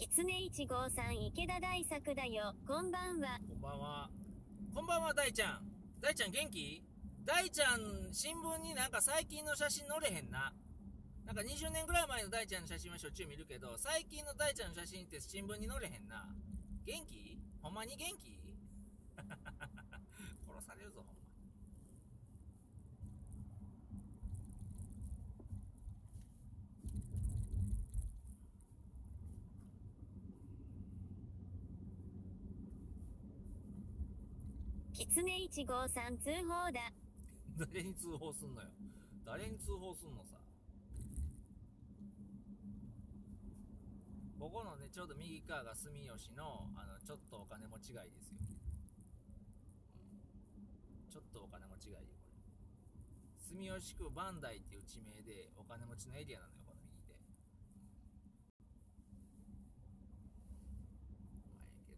きつね1号さん池田大作だよ。こんばんは。 こんばんは。こんばんは、大ちゃん。大ちゃん元気？大ちゃん、新聞になんか最近の写真載れへんな。なんか20年ぐらい前の大ちゃんの写真はしょっちゅう見るけど、最近の大ちゃんの写真って新聞に載れへんな。元気？ほんまに元気？殺されるぞ、ほんま。 きつね1号さん通報だ。 誰に通報すんのよ。誰に通報すんのさ。ここのね、ちょうど右側が住吉の、ちょっとお金持ち街ですよ。ちょっとお金持ち街よ、これ。住吉区磐梯っていう地名でお金持ちのエリアなのよ、この右で。まあええけど。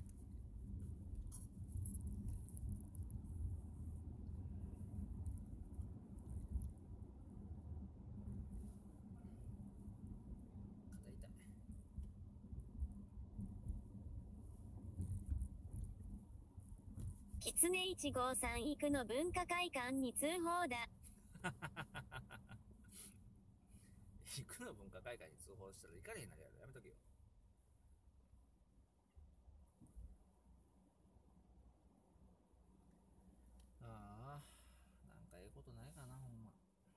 肩痛い。 きつね1号さん行くの文化会館に通報だ。 行くの文化会館に通報したら行かれへんなるやろ。やめとけよ。ああ、なんかええことないかな、ほんま。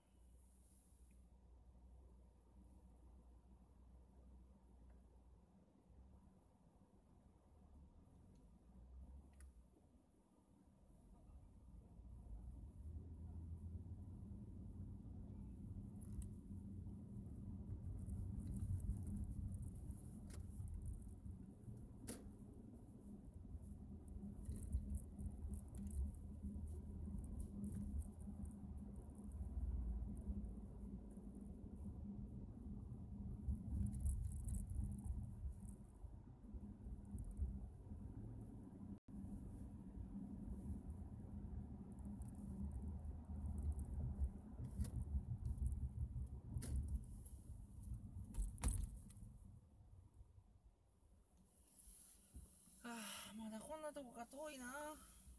ああ、まだこんなとこが遠いな。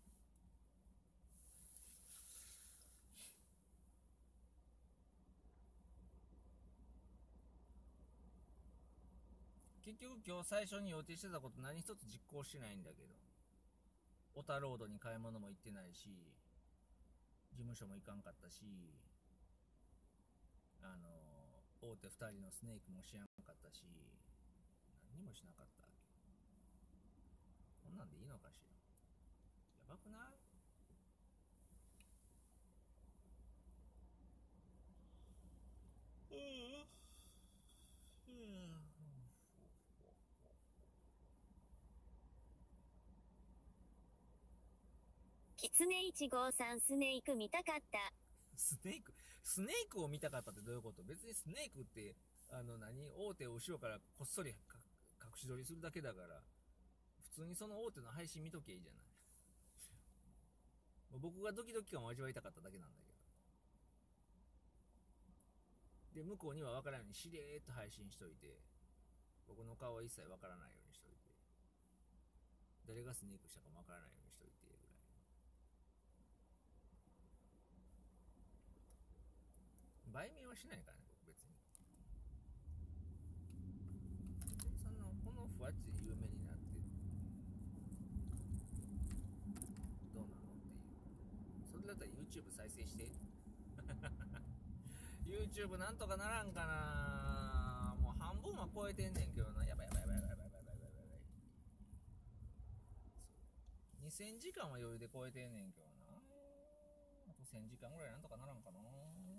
結局今日最初に予定してたこと何一つ実行してないんだけど。小田ロードに買い物も行ってないし、事務所も行かんかったし、大手2人のスネークもしやんかったし、何にもしなかったわけ。こんなんでいいのかしら。やばくない？ きつね1号さんスネーク見たかった。 スネークを見たかったってどういうこと？別にスネークって、大手を後ろからこっそり隠し撮りするだけだから、普通にその大手の配信見とけいいじゃない。僕がドキドキ感を味わいたかっただけなんだけど。で、向こうには分からないようにしれーっと配信しといて、僕の顔は一切分からないようにしといて、誰がスネークしたかも分からないようにしといてぐらい。売名はしないからね、僕別に。そんな、このふわっちで有名になって、どうなのっていう。それだったら YouTube 再生して。YouTube なんとかならんかな。もう半分は超えてんねんけどな。やばいやばいやばいやばいやばいやばいやばいやばい。2000時間は余裕で超えてんねんけどな。あと1000時間ぐらいなんとかならんかな。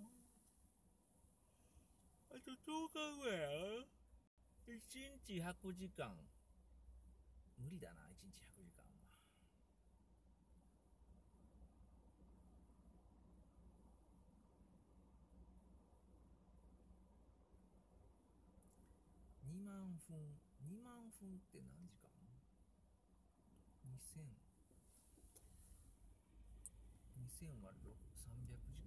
あと10日ぐらいや。1日100時間。無理だな、1日100時間は。2万分。2万分って何時間？ 2000。2000割る300時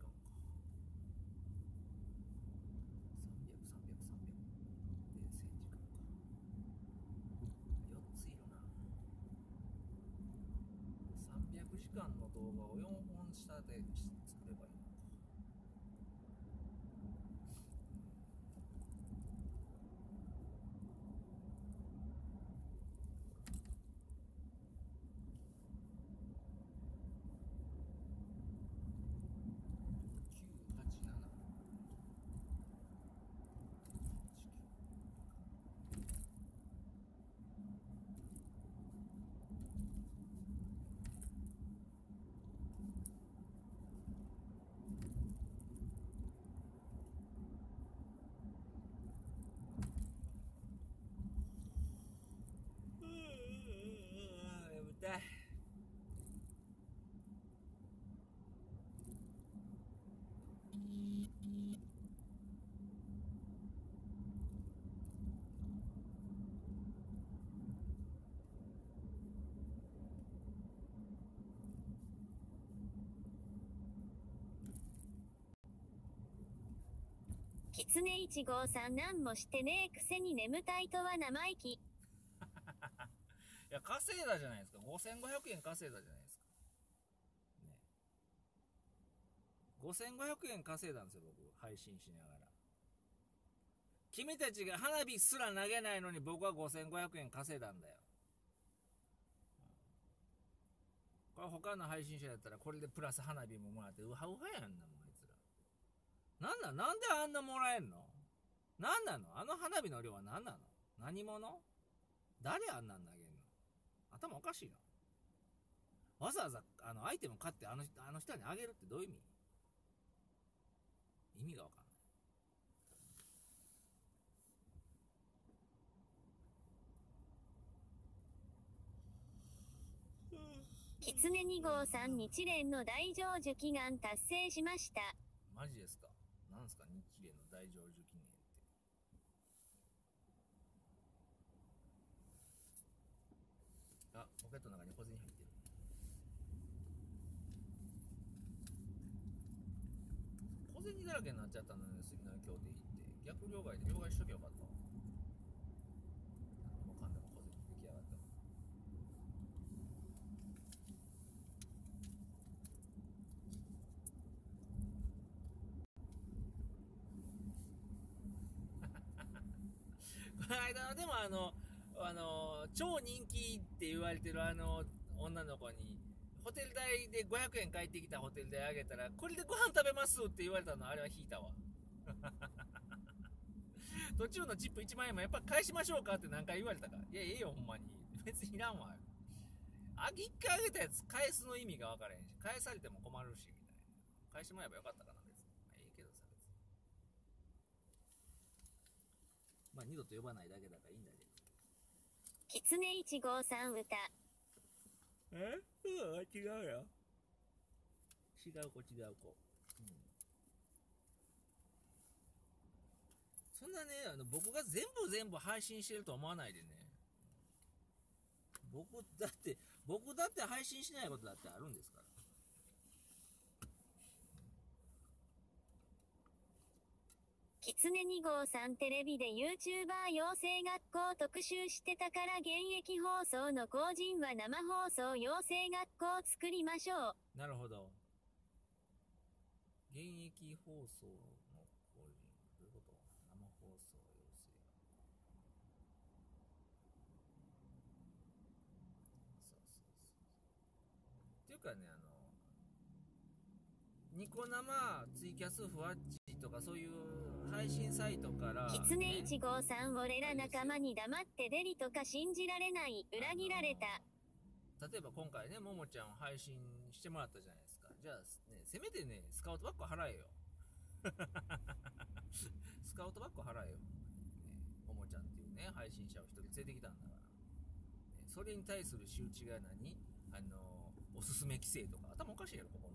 間か。300、300、300で1000時間か。 動画を4本下で作ればいいのか。眠たい。 キツネ1号さんなんもしてねえくせに眠たいとは生意気。 いや、稼いだじゃないですか。5500円稼いだじゃないですか。ね。5500円稼いだんですよ、僕。配信しながら。君たちが花火すら投げないのに僕は5500円稼いだんだよ。これ他の配信者だったらこれでプラス花火ももらってウハウハやんなもん、あいつら。なんであんなもらえんの？なんなの？あの花火の量は何なの？何者？誰あんなん投げんの？頭おかしいな。わざわざアイテム買ってあの人にあげるってどういう意味？意味がわかんない。 キツネ2号さん日蓮の大成就祈願達成しました。 マジですか？なんすか日蓮の大成就記念って。あ、ポケットの中に小銭入ってる。小銭だらけになっちゃったのね、杉並京亭行って。逆両替で両替しときゃよかったわ。もかんでも小銭出来上がったわ。この間でも超人気って言われてる女の子にホテル代で500円返ってきたホテル代あげたら、これでご飯食べますって言われたの、あれは引いたわ。途中のチップ1万円もやっぱ返しましょうかって何回言われたか。いや、ええよほんまに。別にいらんわ。1回あげたやつ返すの意味が分からへんし、返されても困るし、みたいな。返してもらえばよかったかな、別に。ええけどさ、別に。まあ二度と呼ばないだけだからいいんだけど。 キツネ1号さん歌。 違うよ。違う子。そんなね、僕が全部配信してると思わないでね。僕だって配信しないことだってあるんですから。 キツネ2号さんテレビで YouTuber 養成学校特集してたから現役放送の後人は生放送養成学校作りましょう。 なるほど。現役放送の後人、どういうこと？生放送養成。そう。っていうかね、ニコ生、ツイキャス、ふわっちとかそういう配信サイトから、 キツネ1号さん俺ら仲間に黙ってデリとか信じられない、裏切られた。 例えば今回ね、ももちゃんを配信してもらったじゃないですか。じゃあ、ね、せめてね、スカウトバッグ払えよ。スカウトバッグ払えよ。ね、ももちゃんっていうね、配信者を一人連れてきたんだから。ね、それに対する仕打ちが何？おすすめ規制とか、頭おかしいやろ、ここ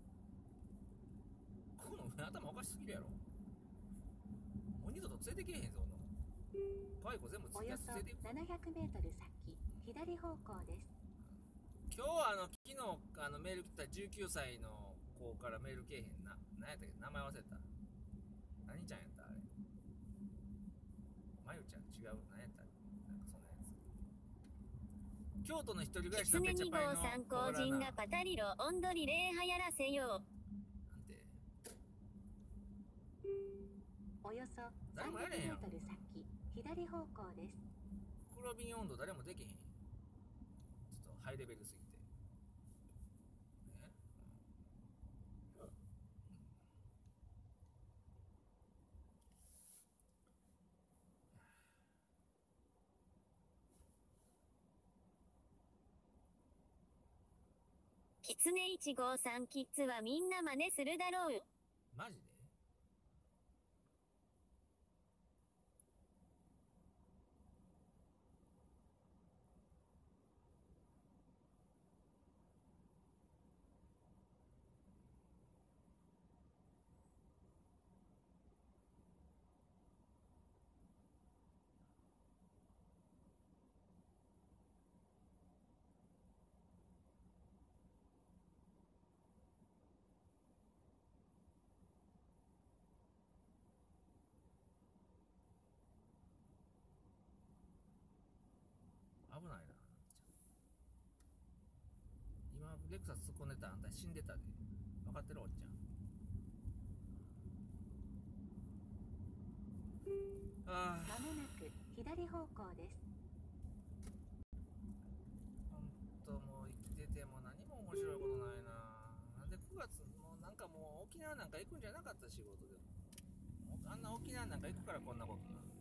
の上頭おかしすぎるやろ。もう二度と連れてけえへんぞ、可愛い子全部およそ700メートル先、左方向です。 今日は昨日メール来た19歳の子からメールけえへんな。何やったっけ？名前忘れた。何ちゃんやったあれ。まゆちゃん違う。何やったなんかそんなやつ。 京都の一人暮らしのぺ狐2 ちゃぱりの号さん個人がパタリロオンドリレー流行らせよう。 なんておよそ誰もやれへんやん。 300メートル先、左方向です。 黒瓶温度誰もできへん。ちょっとハイレベルすぎて。ね、 狐1号さんキッズはみんな真似するだろう。 マジで危ないな。今レクサス突っ込んでたらあんた死んでたで。分かってるおっちゃん。ああ、 まもなく左方向です。 ほんともう生きてても何も面白いことないな。なんで9月もうなんかもう沖縄なんか行くんじゃなかった仕事でも。あんな沖縄なんか行くからこんなことなる。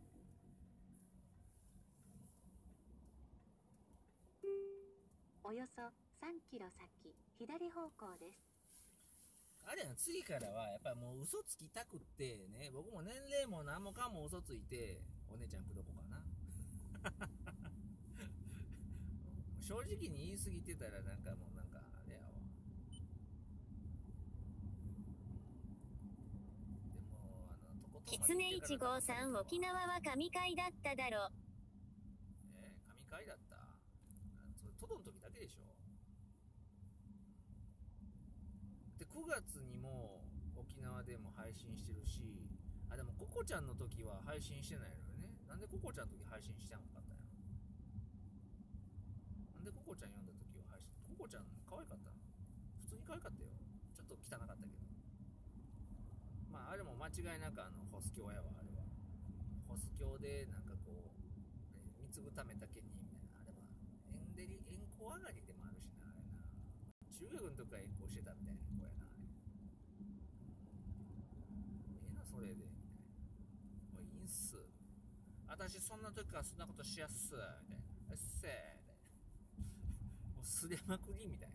およそ3キロ先、左方向です。 あれやな、次からはやっぱりもう嘘つきたくってね、僕も年齢も何もかも嘘ついて、お姉ちゃん口説こうかな。正直に言い過ぎてたらなんかもうなんかあれやわ。でもとことんまで狐1 行ってから号さん沖縄は神回だっただろ。 神回だった。それトドの時だけでしょ。で9月にも沖縄でも配信してるし、あ、でもココちゃんの時は配信してないのよね。なんでココちゃんの時配信してなかったんやろ。なんでココちゃん読んだ時は配信。ココちゃん可愛かった。普通に可愛かったよ。ちょっと汚かったけど。まああれも間違いなくホス教やわ。あれはホス教でなんかこう貢ぐためだけにみたいな。あれは遠行上がりでもあるしな。あれな、中学の時から遠行してたみたいな子やな。それでみたいな。もういいんす、私そんな時からそんなことしやっすみたいな。うっせーみたいな。もうすれまくりみたいな。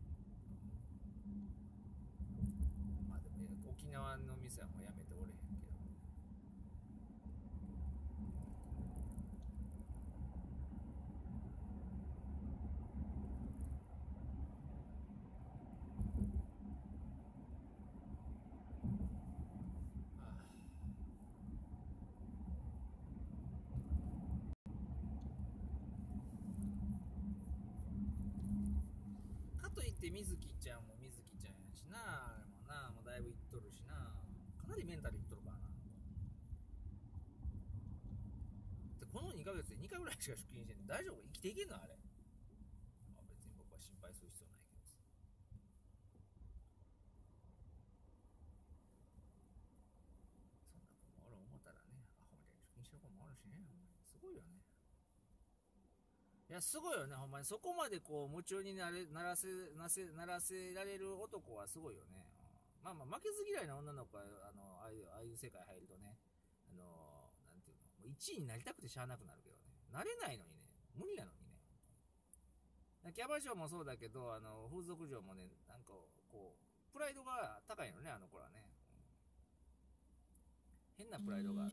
まあでも沖縄の店はもうやめておれへんけど。かといって水木ちゃんも水木ちゃんやしな。あれもな、もうだいぶいっとるしな。かなりメンタルいっとるからな。でこの2ヶ月で2回ぐらいしか出勤してんの。大丈夫？生きていけんのあれ。まあ、別に僕は心配する必要ないけどさ。そんな子もおる思ったらね、アホみたいに出勤してる子もおるしね。すごいよね。いや、すごいよね、ほんまに。そこまでこう、夢中にならせられる男はすごいよね。まあまあ、負けず嫌いな女の子は、ああいう世界入るとね、なんていうの、もう1位になりたくてしゃあなくなるけどね。なれないのにね、無理なのにね。キャバ嬢もそうだけど、風俗嬢もね、なんか、こう、プライドが高いのね、あの子らね。変なプライドがあって。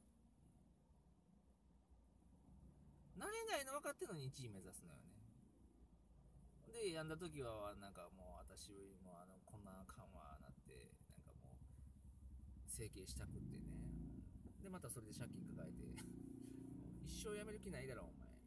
なれないの分かってるのに1位目指すのよね。で、やんだ時は、なんかもう、私よりも、こんなあかんわ、なって、なんかもう、整形したくってね。で、またそれで借金抱えて、一生やめる気ないだろ、お前。みたいな。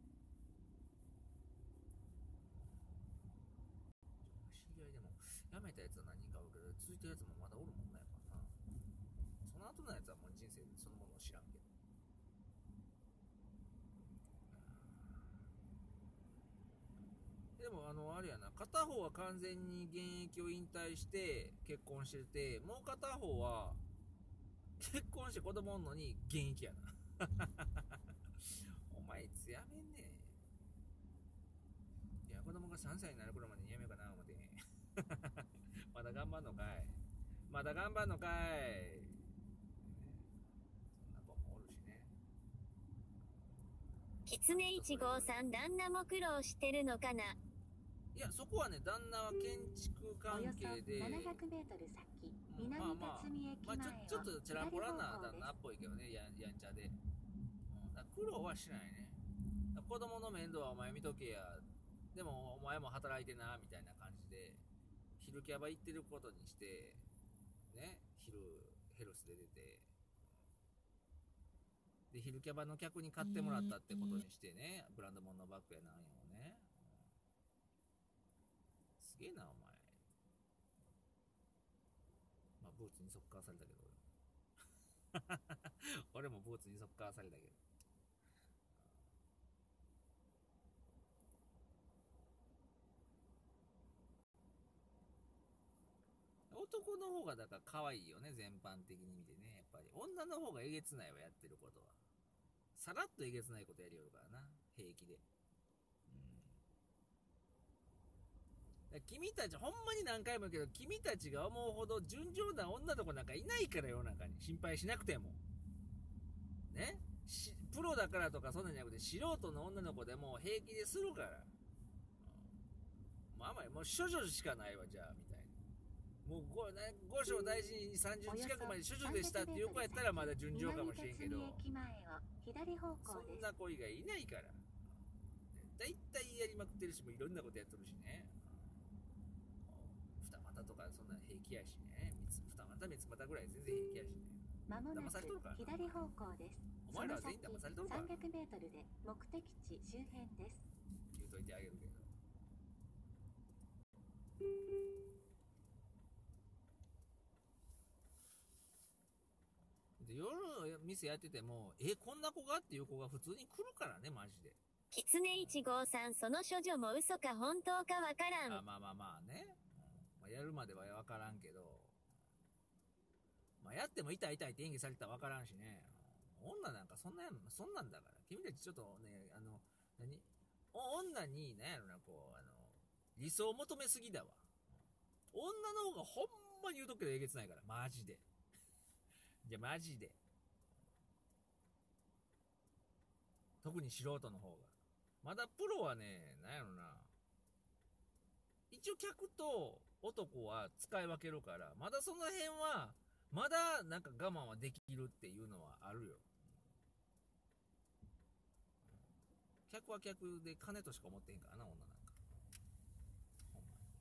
知り合いでも、やめたやつは何人かおるけど、続いてるやつもまだおるもんな、やっぱな。その後のやつはもう人生そのものを知らんけど。 あれやな、片方は完全に現役を引退して結婚してて、もう片方は結婚して子供おんのに現役やな。お前いつやめんねん。いや、子供が3歳になる頃までにやめようかな思って。まだ頑張んのかい。まだ頑張んのかい。そんな子もおるしね。 きつね1号さん、旦那も苦労してるのかな。 いや、そこはね、旦那は建築お関よそ係で、 700メートル先、 うんまあ南まあ辰巳駅前をちょっとチャランポランな左方向です旦那っぽいけどね、やんちゃで、だから苦労はしないね。子供の面倒はお前見とけや、でもお前も働いてなみたいな感じで昼キャバ行ってることにしてね、昼ヘルスで出て、で昼キャバの客に買ってもらったってことにしてね、ブランド物のバッグやなんやをね、すげえなお前。まあブーツにソッカーされたけど俺もブーツにソッカーされたけど、男の方がだから可愛いよね、全般的に見てね。やっぱり女の方がえげつないわ、やってることは。さらっとえげつないことやりよるからな、平気で。だから君たちほんまに何回も言うけど、君たちが思うほど純情な女の子なんかいないから、世の中に。心配しなくてもね、プロだからとかそんなんじゃなくて、素人の女の子でも平気でするから。まあまあもう処女しかないわ、じゃあみたいな。もう五章大事に30近くまで処女でしたっていう子やったらまだ純情かもしれんけど、そんな子以外いないから。だいたいやりまくってるし、もいろんなことやってるしね。二股とかそんな平気やしね。二股三つ股ぐらい全然平気やしね。 まもなく騙されとるからな。 左方向です。 お前らは全員騙されとるからな。 300メートルで目的地周辺です。 言うといてあげるけど。で夜の店やってても、こんな子がっていう子が普通に来るからね、マジで。 きつね1号さん、その処女も嘘か本当かわからん。 まあね、まあ、やるまでは分からんけど、まあ、やっても痛い痛いって演技されたら分からんしね。女なんかそんなんだから。君たちちょっとね、女に何やろな、こう理想を求めすぎだわ。女の方がほんまに言うとくけどえげつないから、マジで。じゃマジで、特に素人の方が。まだプロはね、なんやろな、一応客と男は使い分けるから、まだその辺はまだなんか我慢はできるっていうのはあるよ。客は客で金としか思ってへんからな、女なんか。ほんまに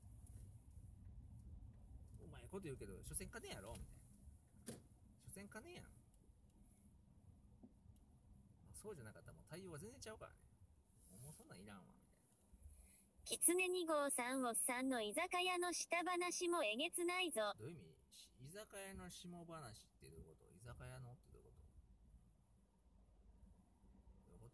うまいこと言うけど、所詮金やろみたいな。所詮金やん。そうじゃなかったらもう対応は全然ちゃうからね。もうそんなんいらんわみたいな。 きつね2号さん、おっさんの居酒屋の下話もえげつないぞ。 どういう意味？居酒屋の下話ってどういうこと？居酒屋のってどういうこと？どういうこと？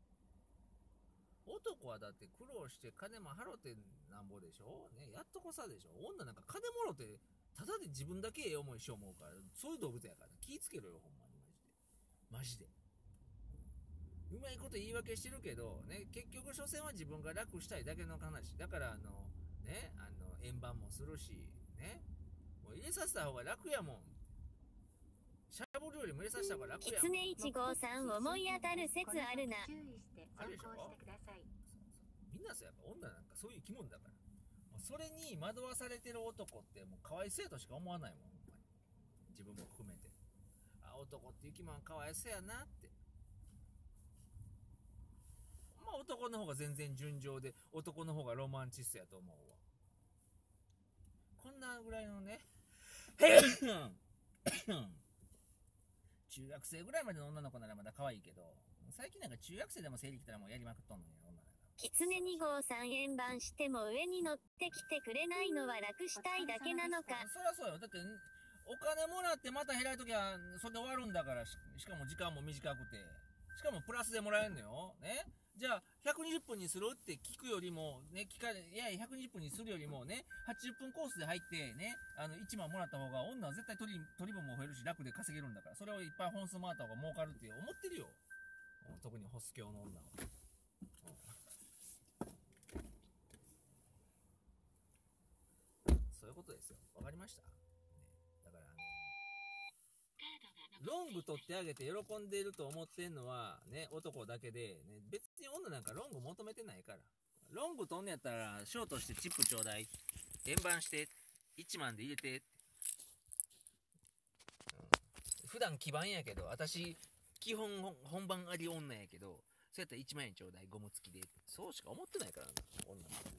男はだって苦労して金も払ってなんぼでしょね、やっとこさでしょ。女なんか金もろてただで自分だけええ思いしよう思うから、そういう動物やから気ぃつけろよ、ほんまに。マジでうまいこと言い訳してるけどね、結局所詮は自分が楽したいだけの話だから、ね、円盤もするしね、もう入れさせた方が楽やもん。しゃぶるよりも入れさせた方が楽やもん。 きつね1号さん、思い当たる説あるな。 注意して走行してください。 みんなさ、やっぱ女なんかそういう生き物だから、もうそれに惑わされてる男ってもうかわいそうやとしか思わないもん、ほんまに。自分も含めて、男って生き物かわいそうやなって。まあ男の方が全然純情で、男の方がロマンチストやと思うわ。こんなぐらいのね中学生ぐらいまでの女の子ならまだ可愛いけど、最近なんか中学生でも生理来たらもうやりまくっとんのよ、女の子。 きつね2号さん、円盤しても上に乗ってきてくれないのは楽したいだけなのか。 そりゃそうよ。だってお金もらってまた減らいときはそれで終わるんだから。しかも時間も短くて、しかもプラスでもらえるのよね。 じゃあ120分にするって聞くよりもね、いや120分にするよりもね、80分コースで入ってね、1万もらった方が女は絶対取り分も増えるし楽で稼げるんだから、それをいっぱい本数回った方が儲かるって思ってるよ。特にホス教の女は。そういうことですよ。わかりました？ね、だからロング取ってあげて喜んでいると思ってんのはね、男だけで、ね、別に女なんかロング求めてないから。ロング取んねやったらショートしてチップちょうだい、円盤して1万で入れて、普段基盤やけど、私基本本番あり女やけど、そうやったら1万円ちょうだいゴム付きで、そうしか思ってないからな、女の子。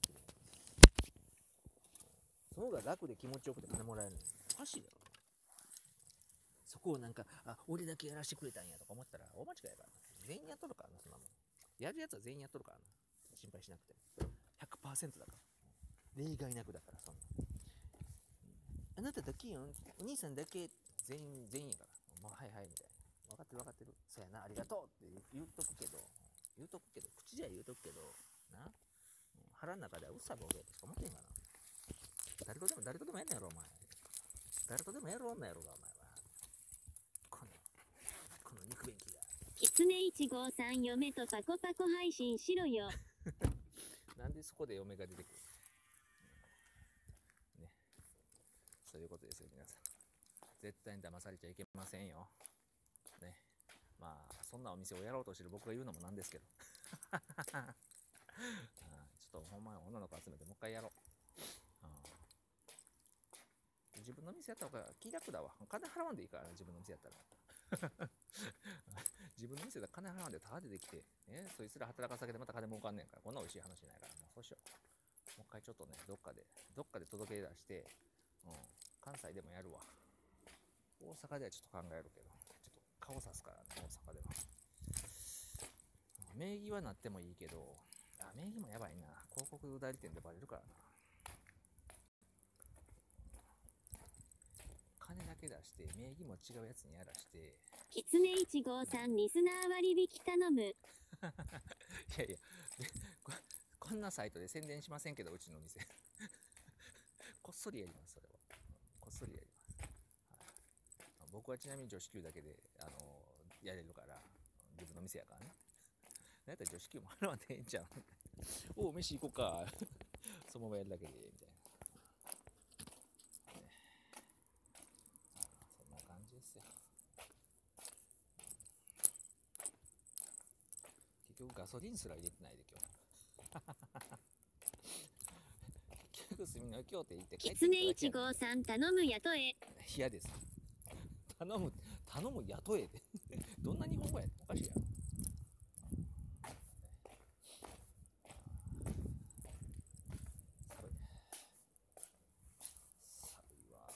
その方が楽で気持ちよくて金もらえるの。おかしいだろ。そこをなんか、俺だけやらしてくれたんやとか思ったら大間違いやからな。全員やっとるからな、そんなもん。やるやつは全員やっとるからな。心配しなくて。100% だから。例外なくだから、そんな。あなただけよ、お兄さんだけ、全員やから。まあ、はいはい、みたいな。分かってる分かってる。そうやな、ありがとうって言うとくけど、口じゃ言うとくけど、な。腹の中ではうっさぼけってしか思ってんかな。誰とでもやんねやろ、お前。誰とでもやる女やろが、お前は。この肉便器が。 きつね1号さん、嫁とパコパコ配信しろよ。 なんでそこで嫁が出てくるね。そういうことですよ、皆さん。絶対に騙されちゃいけませんよ。ね。まあ、そんなお店をやろうとしてる僕が言うのもなんですけど。ちょっとほんまに女の子集めてもう一回やろう。自分の店やった方が気楽だわ。金払わんでいいからな、自分の店やったら。自分の店で金払わんでタダでできて、そいつら働かさけてまた金儲かんねんから、こんな美味しい話ないから、もうそうしよう。もう一回ちょっとね、どっかで届け出して、関西でもやるわ。大阪ではちょっと考えるけど、ちょっと顔さすからね、大阪では。名義はなってもいいけど、名義もやばいな。広告代理店でバレるからな。金だけ出して名義も違うやつにやらして、 きつね1号さん、リスナー割引頼む。 いやこんなサイトで宣伝しませんけど、うちの店こっそりやります。それはこっそりやります、はい。僕はちなみに女子給だけでやれるから、自分の店やからね。なんやったら女子給も払わんでええんちゃうおう飯行こうかそのままやるだけでみたいな。そんな感じですよ。結局ガソリンすら入れてないで今日。結局住みの京都行って帰ってきつねきただけやねん。 1号さん、頼む雇え。 嫌です。頼む雇えってどんな日本語やねん。おかしいやろ。寒いわ。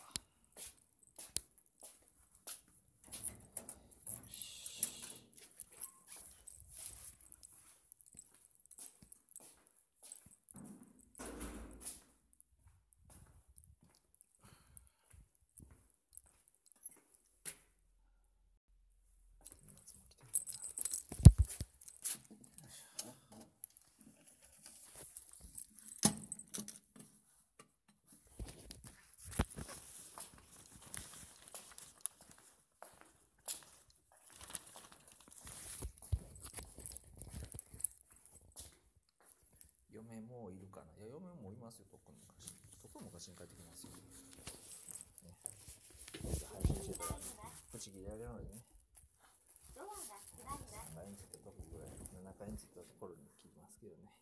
嫁もういるかな。いや、嫁もいますよ。とっくの昔に帰ってきますよ。ね、配信してたら、不思議でやれるのでね。3階についたとこぐらい、7階についたところに切りますけどね。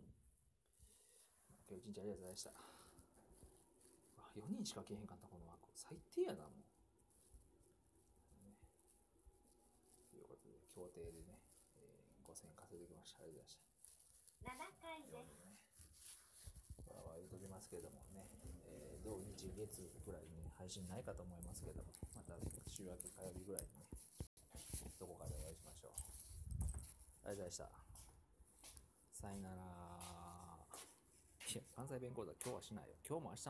今日一日ありがとうございました。4人しか来へんかった、この枠。最低やな、もう。ね、ということで、協定でね、5000円稼いできました。ありがとうございました。 7回です。 言うときますけれどもね、土日月ぐらいに、ね、配信ないかと思いますけども、また週明け火曜日ぐらいにね、どこかでお会いしましょう。ありがとうございました。さよなら。いや、関西弁講座今日はしないよ。今日も明日も